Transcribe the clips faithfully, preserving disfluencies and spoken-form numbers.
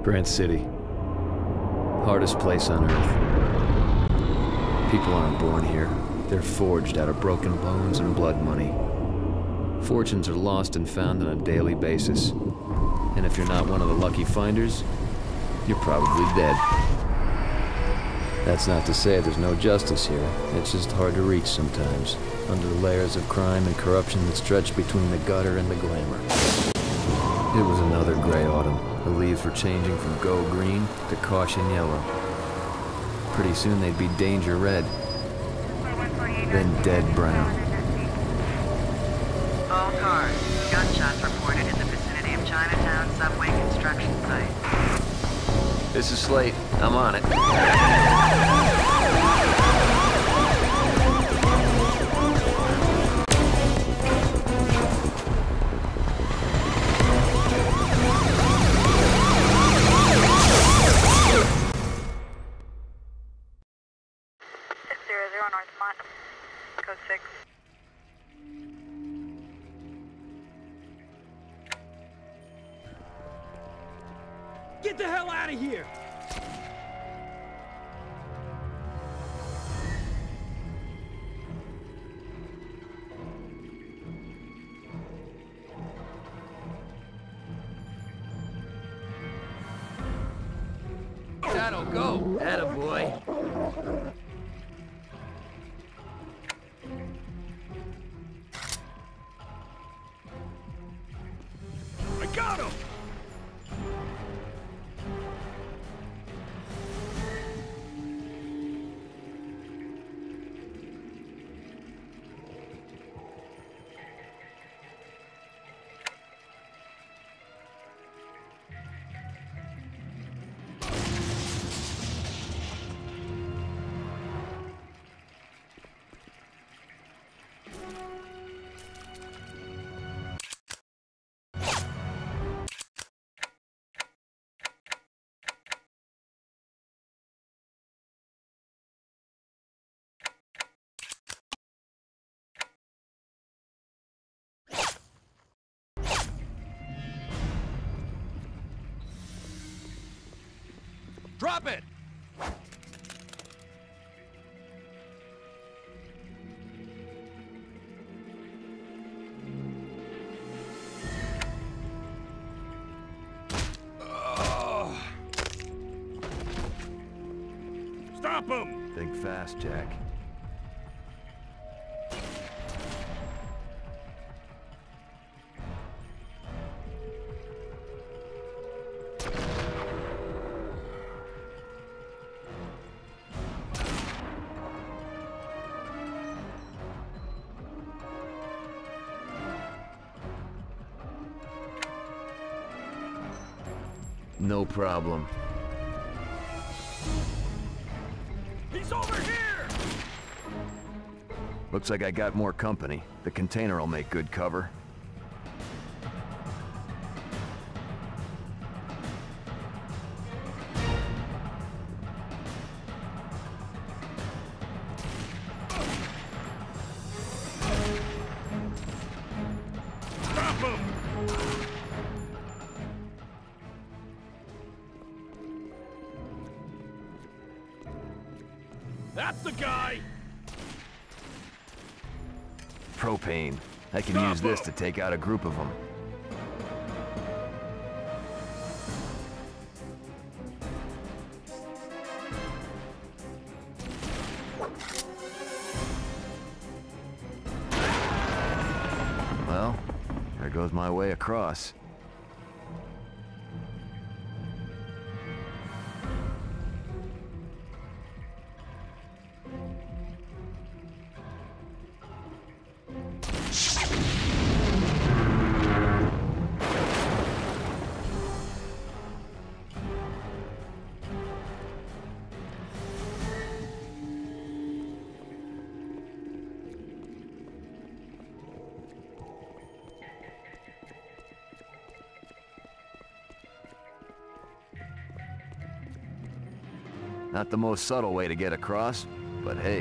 Grant City. Hardest place on Earth. People aren't born here. They're forged out of broken bones and blood money. Fortunes are lost and found on a daily basis. And if you're not one of the lucky finders, you're probably dead. That's not to say there's no justice here. It's just hard to reach sometimes, under layers of crime and corruption that stretch between the gutter and the glamour. It was another gray autumn. The leaves were changing from go green to caution yellow. Pretty soon they'd be danger red, then dead brown. All cars, gunshots reported in the vicinity of Chinatown subway construction site. This is Slate. I'm on it. Zero zero North Mont, code six. Get the hell out of here! That'll go. Attaboy. I got him! Drop it! Ugh. Stop him! Think fast, Jack. No problem. He's over here! Looks like I got more company. The container will make good cover. Stop him! That's the guy! Propane. I can Stop use this him. to take out a group of them. Well, there goes my way across. Not the most subtle way to get across, but hey.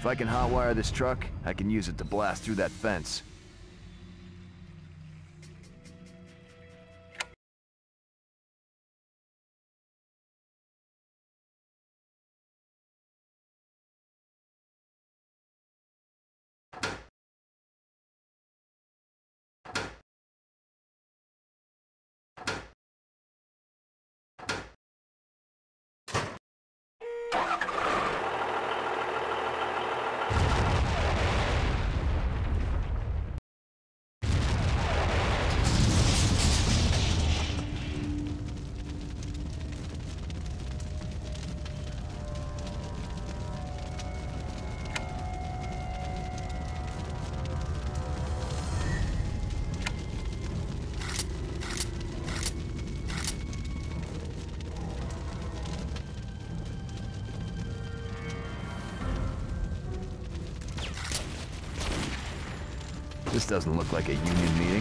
I can hotwire this truck, I can use it to blast through that fence. This doesn't look like a union meeting.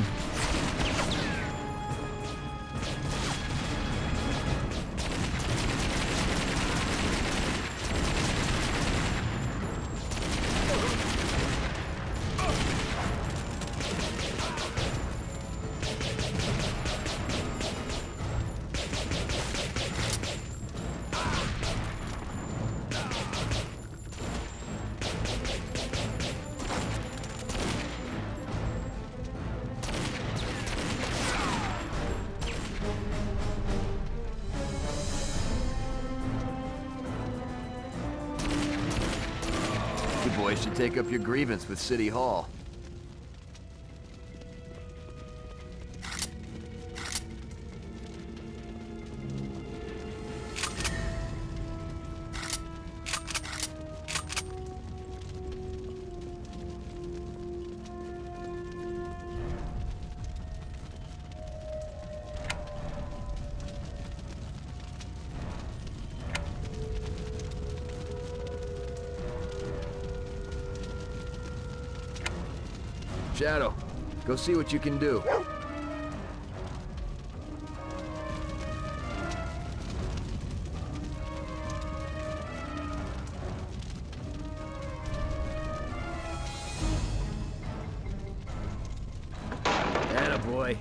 You boys should take up your grievance with City Hall. Shadow, go see what you can do. Attaboy.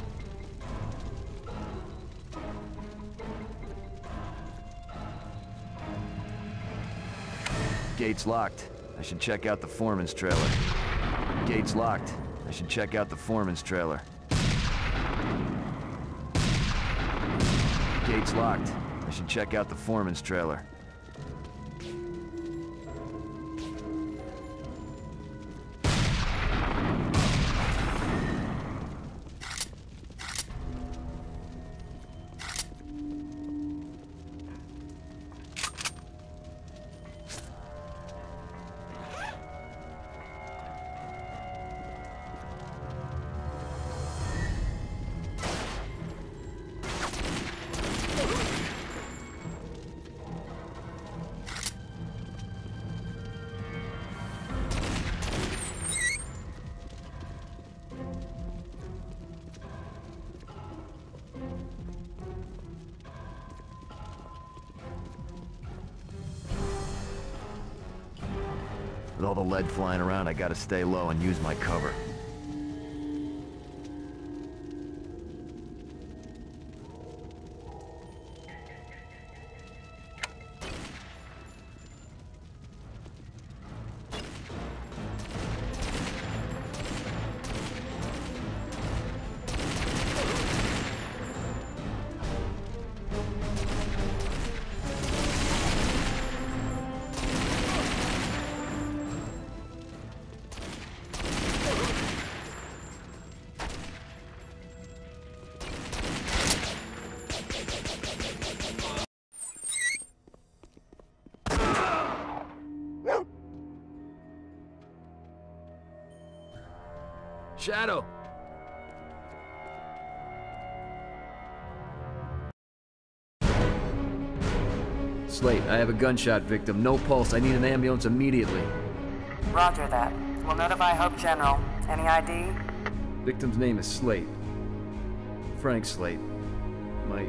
Gate's locked. I should check out the foreman's trailer. Gate's locked. I should check out the foreman's trailer. Gate's locked. I should check out the foreman's trailer. With all the lead flying around, I gotta stay low and use my cover. Shadow! Slate, I have a gunshot victim. No pulse. I need an ambulance immediately. Roger that. We'll notify Hope General. Any I D? Victim's name is Slate. Frank Slate. My...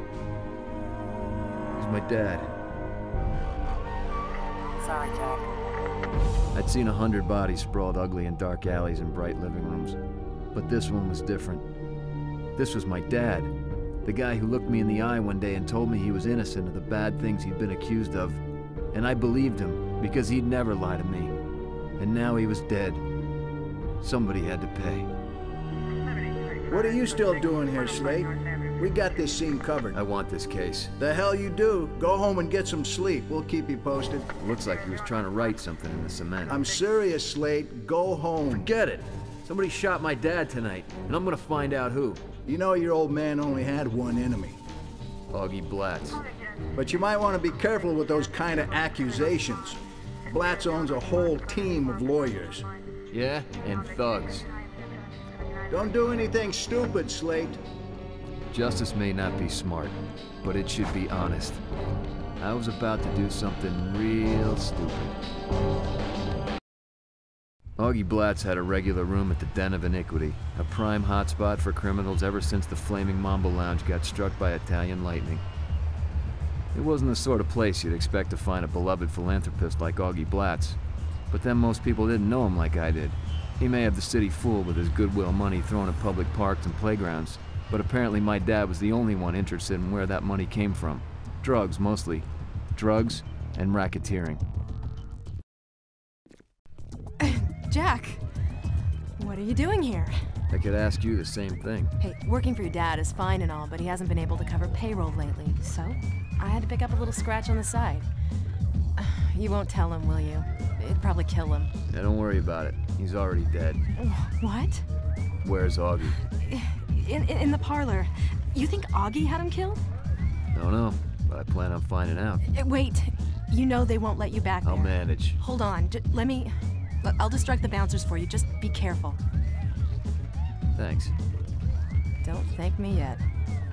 He's my dad. Sorry, Jack. I'd seen a hundred bodies sprawled ugly in dark alleys and bright living rooms. But this one was different. This was my dad. The guy who looked me in the eye one day and told me he was innocent of the bad things he'd been accused of. And I believed him, because he'd never lie to me. And now he was dead. Somebody had to pay. What are you still doing here, Slate? We got this scene covered. I want this case. The hell you do. Go home and get some sleep. We'll keep you posted. Looks like he was trying to write something in the cement. I'm serious, Slate. Go home. Forget it. Somebody shot my dad tonight, and I'm gonna find out who. You know your old man only had one enemy. Augie Blatz. But you might want to be careful with those kind of accusations. Blatz owns a whole team of lawyers. Yeah, and thugs. Don't do anything stupid, Slate. Justice may not be smart, but it should be honest. I was about to do something real stupid. Augie Blatz had a regular room at the Den of Iniquity, a prime hotspot for criminals ever since the Flaming Mambo Lounge got struck by Italian lightning. It wasn't the sort of place you'd expect to find a beloved philanthropist like Augie Blatz, but then most people didn't know him like I did. He may have the city fooled with his goodwill money thrown at public parks and playgrounds, but apparently my dad was the only one interested in where that money came from. Drugs, mostly. Drugs and racketeering. Jack, what are you doing here? I could ask you the same thing. Hey, working for your dad is fine and all, but he hasn't been able to cover payroll lately, so I had to pick up a little scratch on the side. You won't tell him, will you? It'd probably kill him. Yeah, don't worry about it. He's already dead. What? Where's Augie? In, in, in the parlor. You think Augie had him killed? Don't know, but I plan on finding out. Uh, Wait, you know they won't let you back there. I'll manage. Hold on, J let me... I'll distract the bouncers for you, just be careful. Thanks. Don't thank me yet.